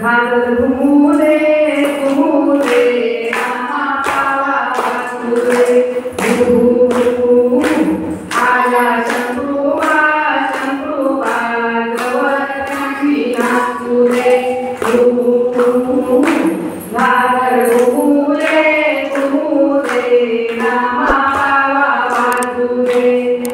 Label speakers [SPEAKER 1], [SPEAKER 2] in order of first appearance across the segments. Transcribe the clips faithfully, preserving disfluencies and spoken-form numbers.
[SPEAKER 1] घागर घुमू दे घुमू दे रामा पावा वाचू दे घुमू आला शंभूबा शंभूबा गवळणाची नाचू दे घुमू घागर घुमू दे घुमू दे रामा पावा वाचू दे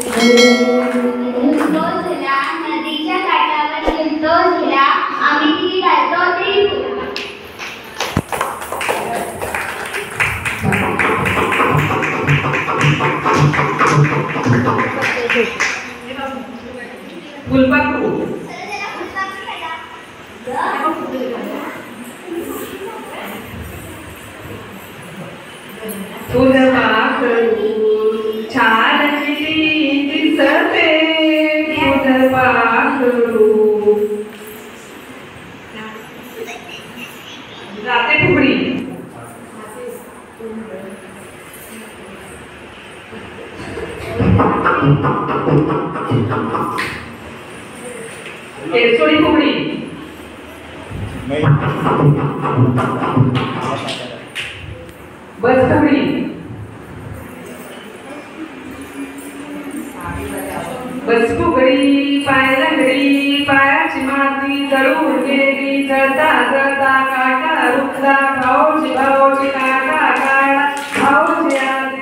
[SPEAKER 1] फुलपाखरू फुलपाखरू छान दिसते फुलपाखरू जाते फुगडी केसोडी फुगडी बस फुगडी बस फुगडी पाय लंगडी पायाची माती जळून गेली जळता जळता काटा रुखला भाऊजी भाऊजी काटा काढा भाऊजी आले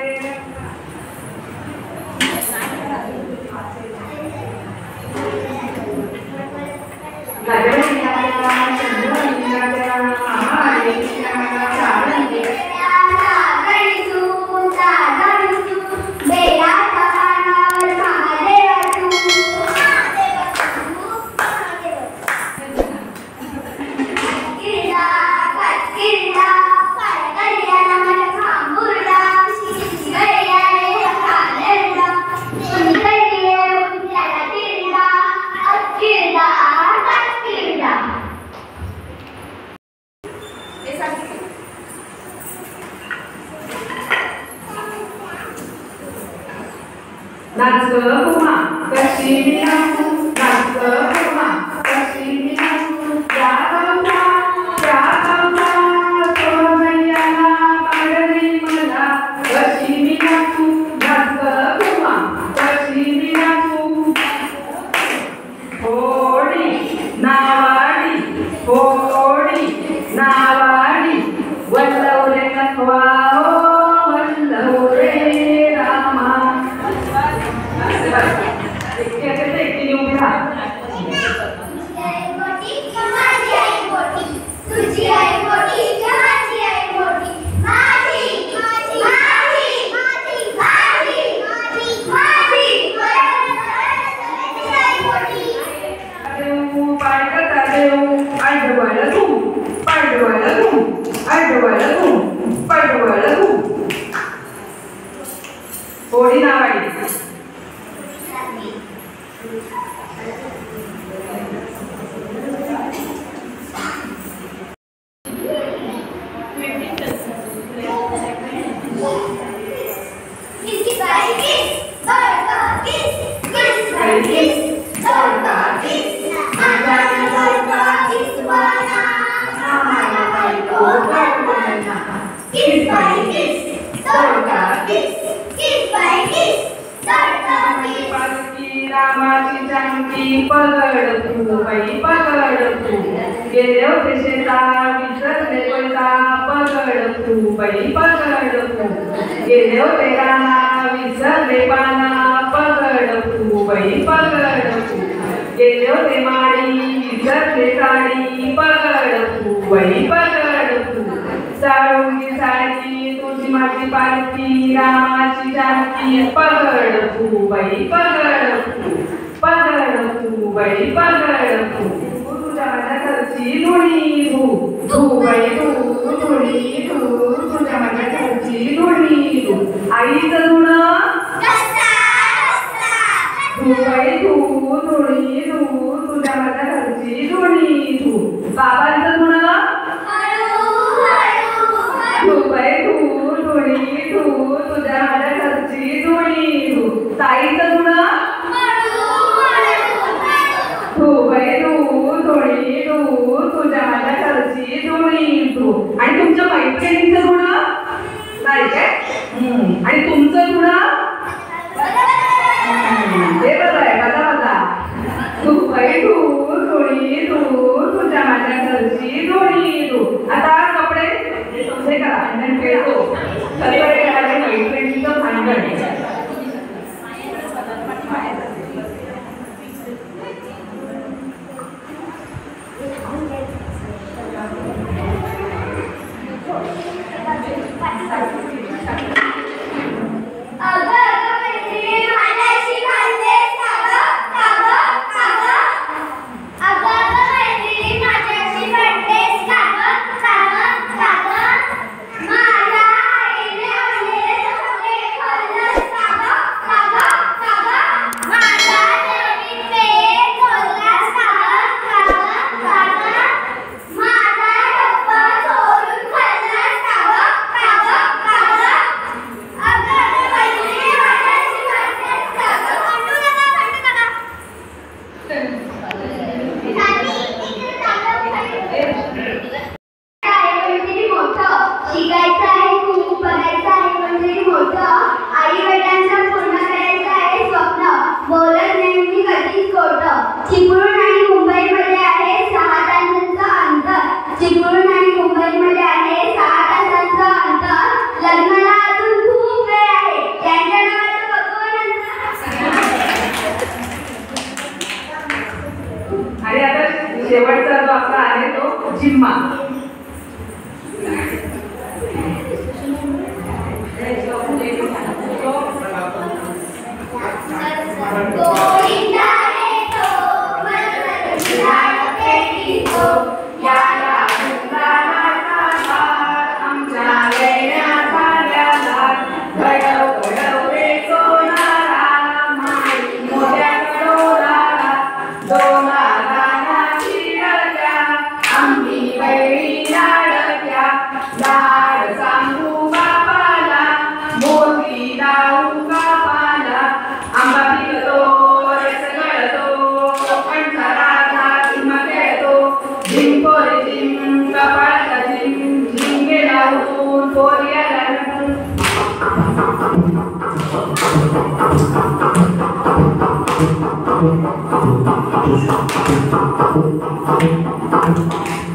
[SPEAKER 1] नाच कुमा कशी मी नाचू नाच कुमा कशी मी नाचू या गौरा या गौरा सोनैयाला पाडली मला कशी मी नाचू नाच कुमा कशी मी नाचू होडी नावाडी होडी नावाडी वल्लवरे नखवा हो वल्लवरे रामा होडी नावाडी रामाची जानकी पगड तू बाई पगड तू गेले होते शेता विसरले पैसा पगड तू बाई पगड तू गेले होते राना विसरले पाना पगड तू बाई पगड तू गेले होते माडी विसरले साडी पगड तू बाई पगड तू साळुंगी साडी तुझी माझी पालखी रामाची जानकी पगड तू बाई पगड तू पगड तू बाई पगड तू तुझ्या माझ्या घरची धुणी धू धू बाई धू धुणी धू तुझ्या माझ्या घरची धुणी धू आईचं धुणं धू बाई धू धुणी धू तुझ्या माझ्या घरची धुणी धू बाबांचं धुणं धू बाई धू धुणी धू तुझ्या माझ्या घरची धुणी धू ताईचं धुणं धू बाई धू धुणी धू तुझ्या माझ्या घरची शेवटचा जो आपला आहे तो जिम्मा.
[SPEAKER 2] Thank you.